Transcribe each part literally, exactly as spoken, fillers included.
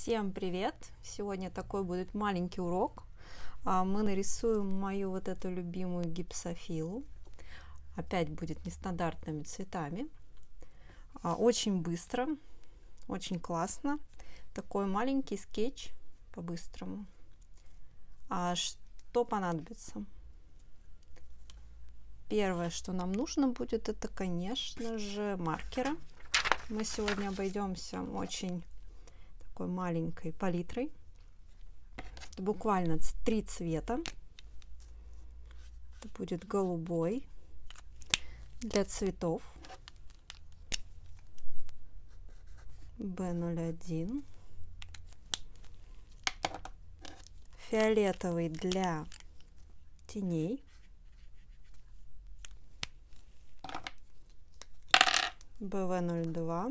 Всем привет! Сегодня такой будет маленький урок. Мы нарисуем мою вот эту любимую гипсофилу. Опять будет нестандартными цветами. Очень быстро, очень классно. Такой маленький скетч по-быстрому. А что понадобится? Первое, что нам нужно будет, это, конечно же, маркеры. Мы сегодня обойдемся очень такой маленькой палитрой. Это буквально три цвета. Это будет голубой для цветов, бэ ноль один, фиолетовый для теней, бэ вэ ноль два,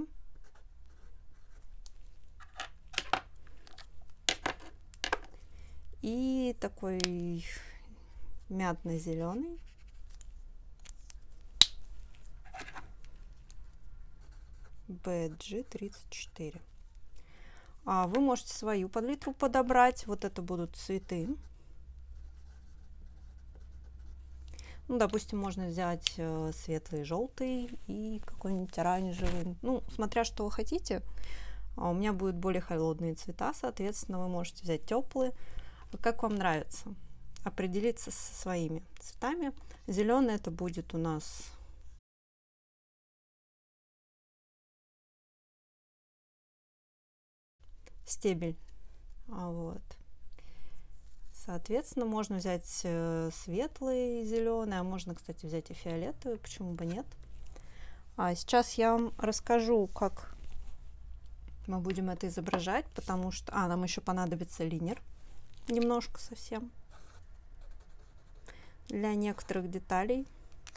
и такой мятно-зеленый бэ джи тридцать четыре. А вы можете свою палитру подобрать. Вот это будут цветы. Ну, допустим, можно взять светлый желтый и какой-нибудь оранжевый. Ну, смотря что вы хотите. А у меня будут более холодные цвета, соответственно, вы можете взять теплые. Как вам нравится? Определиться со своими цветами. Зеленый это будет у нас стебель. А вот. Соответственно, можно взять светлый зеленый, а можно, кстати, взять и фиолетовый, почему бы нет. А сейчас я вам расскажу, как мы будем это изображать, потому что... А, нам еще понадобится линер. Немножко совсем. Для некоторых деталей.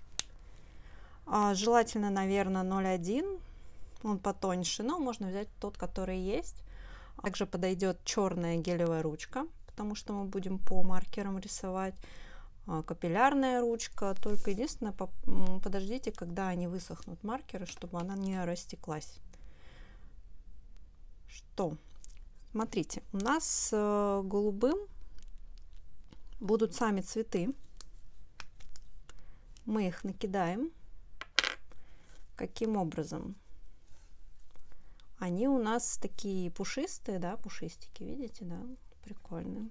А, желательно, наверное, ноль один. Он потоньше, но можно взять тот, который есть. Также подойдет черная гелевая ручка, потому что мы будем по маркерам рисовать. А, капиллярная ручка. Только единственное, подождите, когда они высохнут, маркеры, чтобы она не растеклась. Что? Смотрите, у нас с голубым будут сами цветы. Мы их накидаем. Каким образом? Они у нас такие пушистые, да, пушистики, видите, да, прикольные.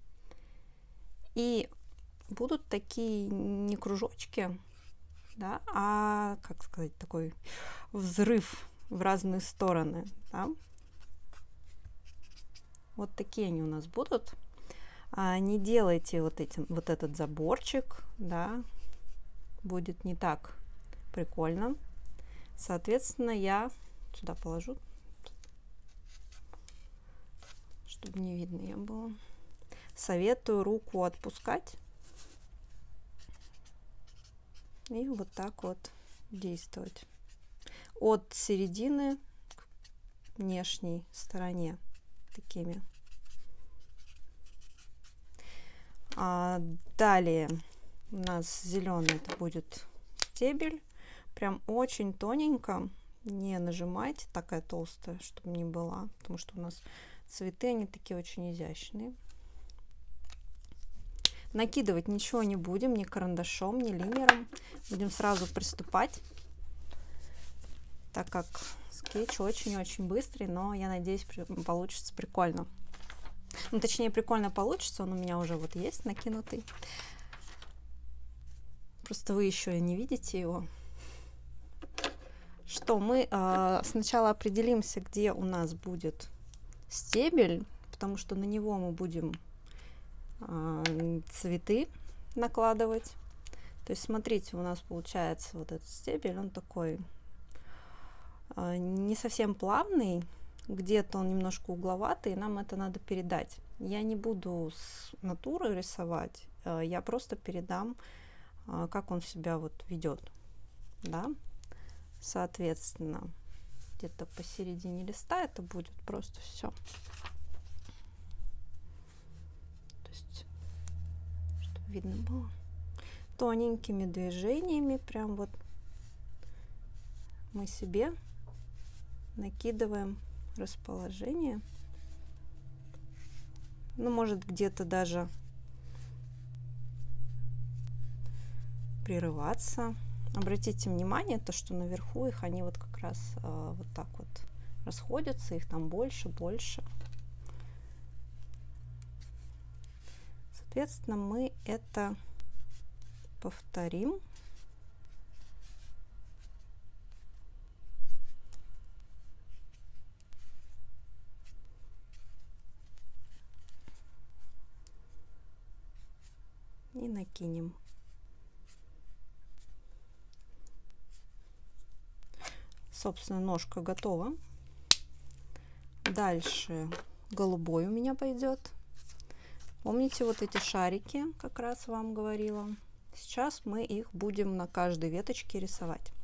И будут такие не кружочки, да, а, как сказать, такой взрыв в разные стороны, да. Вот такие они у нас будут. А, не делайте вот этим, вот этот заборчик, да, будет не так прикольно. Соответственно, я сюда положу, чтобы не видно я было. Советую руку отпускать и вот так вот действовать от середины к внешней стороне. Такими. А далее у нас зеленый, это будет стебель. Прям очень тоненько. Не нажимайте, такая толстая, чтобы не была. Потому что у нас цветы, они такие очень изящные. Накидывать ничего не будем, ни карандашом, ни линером. Будем сразу приступать. Так как скетч очень-очень быстрый, но я надеюсь, получится прикольно. Ну, точнее, прикольно получится, он у меня уже вот есть накинутый. Просто вы еще не видите его. Что, мы э, сначала определимся, где у нас будет стебель, потому что на него мы будем э, цветы накладывать. То есть, смотрите, у нас получается вот этот стебель, он такой... не совсем плавный, где-то он немножко угловатый, и нам это надо передать. Я не буду с натуры рисовать, я просто передам, как он себя вот ведет, да. Соответственно, где-то посередине листа это будет просто все. То есть, чтобы видно было. Тоненькими движениями прям вот мы себе накидываем расположение Ну, может, где-то даже прерываться. Обратите внимание, то, что наверху их они вот как раз э, вот так вот расходятся, их там больше, больше. Соответственно, мы это повторим. И накинем. Собственно, ножка готова. Дальше голубой у меня пойдет. Помните вот эти шарики, как раз вам говорила. Сейчас мы их будем на каждой веточке рисовать.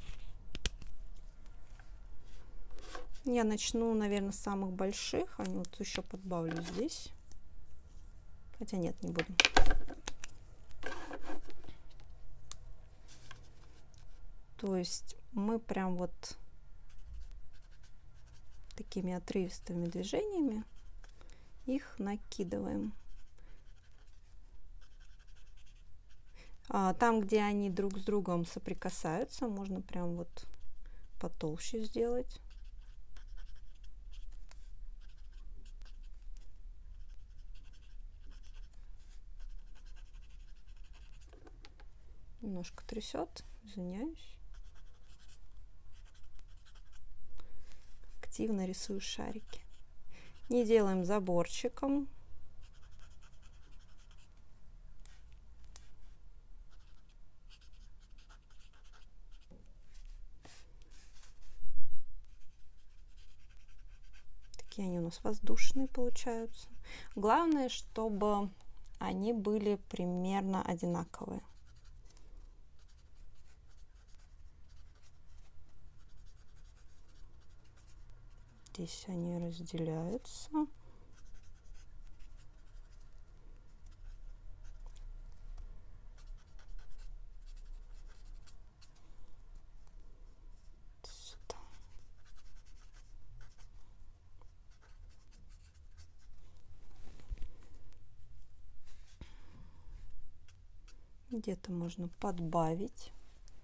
Я начну, наверное, с самых больших. Они вот еще подбавлю здесь. Хотя нет, не буду. То есть мы прям вот такими отрывистыми движениями их накидываем. А там, где они друг с другом соприкасаются, можно прям вот потолще сделать. Немножко трясет, извиняюсь. Активно рисую шарики. Не делаем заборчиком. Такие они у нас воздушные получаются. Главное, чтобы они были примерно одинаковые. Здесь они разделяются. Сюда. Где-то можно подбавить.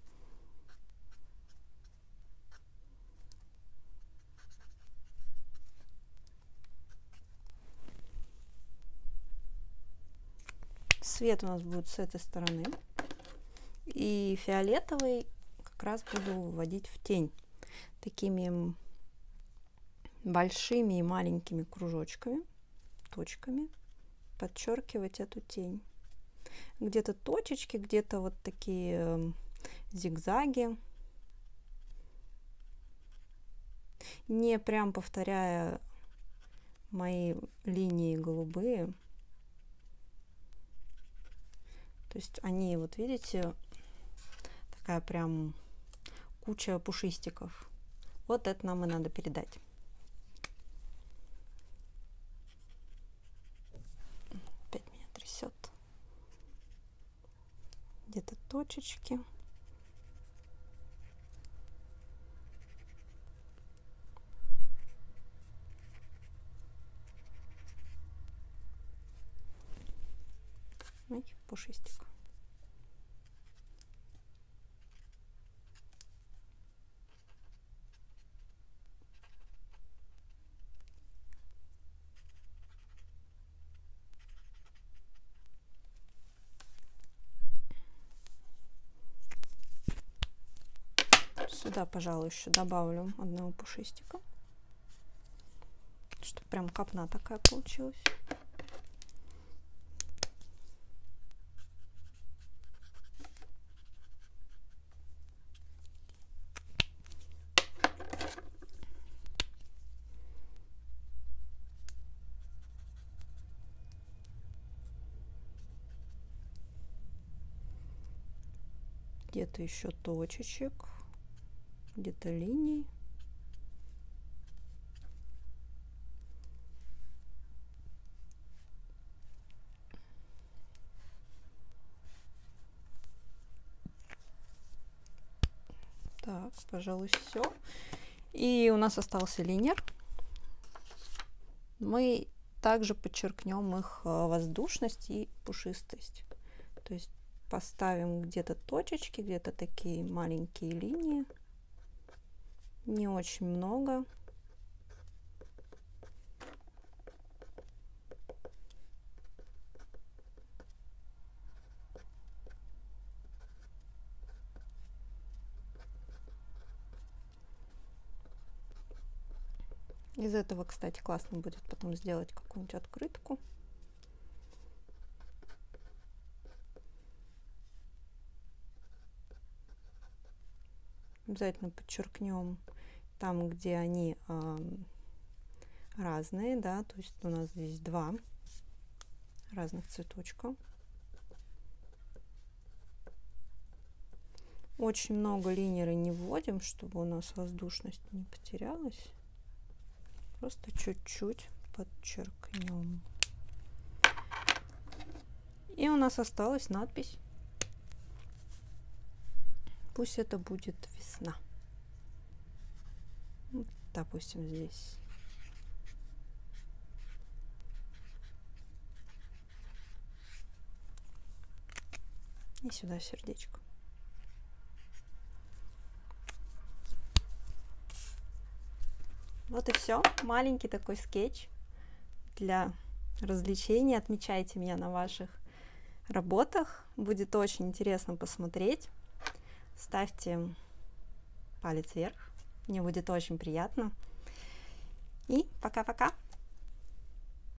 Цвет у нас будет с этой стороны. И фиолетовый как раз буду выводить в тень. Такими большими и маленькими кружочками, точками подчеркивать эту тень. Где-то точечки, где-то вот такие зигзаги. Не прям повторяя мои линии голубые. То есть они, вот видите, такая прям куча пушистиков. Вот это нам и надо передать. Опять меня трясет. Где-то точечки. Ой, пушистик. Сюда, пожалуй, еще добавлю одного пушистика, чтобы прям копна такая получилась. Где-то еще точечек, где-то линий. Так, пожалуй, все. И у нас остался линер. Мы также подчеркнем их воздушность и пушистость. То есть поставим где-то точечки, где-то такие маленькие линии. Не очень много. Из этого, кстати, классно будет потом сделать какую-нибудь открытку. Обязательно подчеркнем там, где они э, разные, да, то есть у нас здесь два разных цветочка. Очень много линеры не вводим, чтобы у нас воздушность не потерялась. Просто чуть-чуть подчеркнем. И у нас осталась надпись. Пусть это будет весна. Вот, допустим, здесь. И сюда сердечко. Вот и все. Маленький такой скетч для развлечения. Отмечайте меня на ваших работах. Будет очень интересно посмотреть. Ставьте палец вверх. Мне будет очень приятно. И пока-пока.